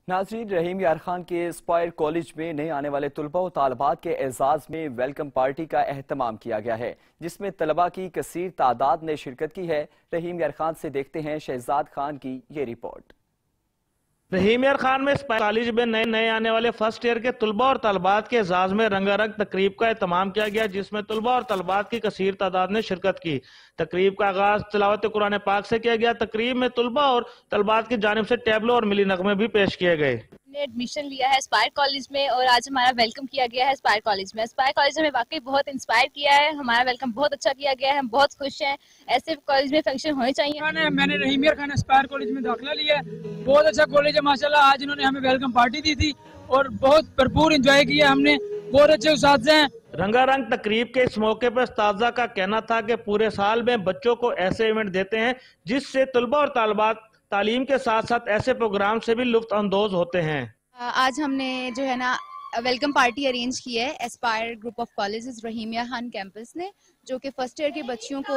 ناظرین، رحیم یار خان کے اسپائر کالج میں نئے آنے والے طلباء و طالبات کے اعزاز میں ویلکم پارٹی کا اہتمام کیا گیا ہے، جس میں طلباء کی کثیر تعداد نے شرکت کی ہے۔ رحیم یار خان سے دیکھتے ہیں شہزاد خان کی یہ رپورٹ۔ رحیم یار خان میں اسپائر کالج میں نئے آنے والے فرسٹ ایئر کے طلباء اور طالبات کے اعزاز میں رنگا رنگ تقریب کا اہتمام کیا گیا، جس میں طلباء اور طالبات کی کثیر تعداد نے شرکت کی۔ تقریب کا آغاز تلاوت قرآن پاک سے کیا گیا۔ تقریب میں طلباء اور طالبات کی جانب سے ٹیبلو اور ملی نغمے بھی پیش کیے گئے۔ نے ایڈمیشن لیا ہے اسپائر کالج میں اور آج ہمارا ویلکم کیا گیا ہے اسپائر کالج میں۔ اسپائر کالج ہمیں واقعی بہت انسپائر کیا ہے، ہمارا ویلکم بہت اچھا کیا گیا ہے، ہم بہت خوش ہیں۔ ایسے کالج میں فنکشن ہونے چاہیے۔ میں نے رحیم یار خان اسپائر کالج میں داخلہ لیا ہے، بہت اچھا کالج ہے ماشاءاللہ۔ آج انہوں نے ہمیں ویلکم پارٹی دی تھی اور بہت بھرپور انجوائے کیا ہم نے، بہت اچھے اساتذہ ہیں۔ رنگا رنگ تقریب کے اس موقع پر اساتذہ کا کہنا تھا کہ پورے سال میں بچوں کو ایسے ایونٹ دیتے ہیں جس سے طلباء اور طالبات تعلیم کے ساتھ ساتھ ایسے پروگرام سے بھی لطف اندوز ہوتے ہیں۔ آج ہم نے جو ہے نا ویلکم پارٹی ارینج کی ہے Aspire group of colleges Rahim Yar Khan campus نے، جو کہ فرسٹ ایئر کے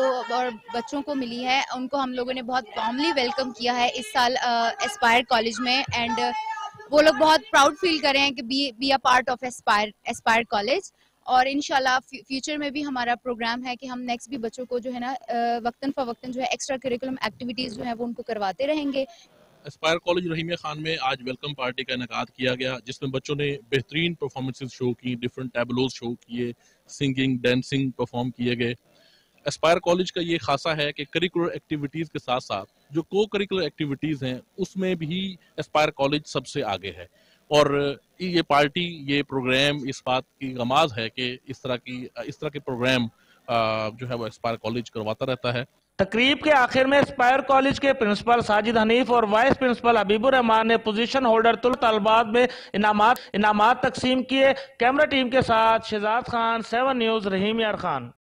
بچوں کو ملی ہے۔ ان کو ہم لوگوں نے بہت وارملی ویلکم کیا ہے اس سال اسپائر کالج میں، اینڈ وہ لوگ بہت پراؤڈ فیل کر رہے ہیں کہ be a part of Aspire college. اور انشاءاللہ فیوچر میں بھی ہمارا پروگرام ہے کہ ہم نیکسٹ بھی بچوں کو جو ہے نا وقتاً فوقتاً جو ہے ایکسٹرا کریکولم ایکٹیویٹیز جو ہیں وہ ان کو کرواتے رہیں گے۔ اسپائر کالج رحیم یار خان میں آج ویلکم پارٹی کا انعقاد کیا گیا، جس میں بچوں نے بہترین پرفارمنسز شو کی، ڈیفرنٹ ٹیبلوز شو کیے، سنگنگ ڈانسنگ پرفارم کیے گئے۔ اسپائر کالج کا یہ خاصہ ہے کہ کریکولر ایکٹیویٹیز کے ساتھ ساتھ جو کو کریکولر ایکٹیویٹیز ہیں اس میں بھی اسپائر کالج سب سے آگے ہے، اور یہ پارٹی، یہ پروگرام اس بات کی غماز ہے کہ اس طرح کے پروگرام جو ہے وہ اسپائر کالج کرواتا رہتا ہے۔ تقریب کے آخر میں اسپائر کالج کے پرنسپل ساجد حنیف اور وائس پرنسپل حبیب الرحمان نے پوزیشن ہولڈر طالبات میں انعامات تقسیم کیے۔ کیمرہ ٹیم کے ساتھ شہزاد خان، 7 نیوز، رحیم یار خان۔